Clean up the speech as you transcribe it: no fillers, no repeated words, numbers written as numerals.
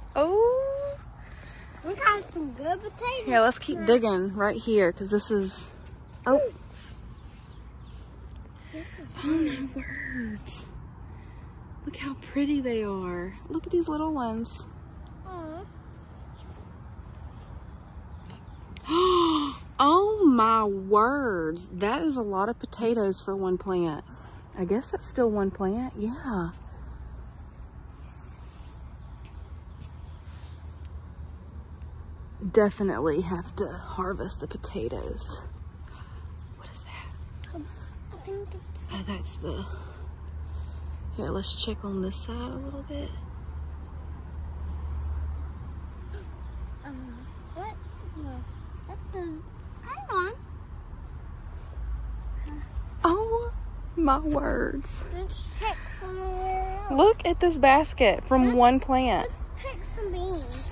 Oh. We got some good potatoes. Here, let's keep digging right here because this is. Oh. Oh my words. Look how pretty they are. Look at these little ones. Oh my words. That is a lot of potatoes for one plant. I guess that's still one plant. Yeah. Definitely have to harvest the potatoes. What is that? I think it's... Oh, that's the... Here, let's check on this side a little bit. What? No. That's the... Hang on. Oh my words. Let's check somewhere else. Look at this basket from one plant. Let's pick some beans.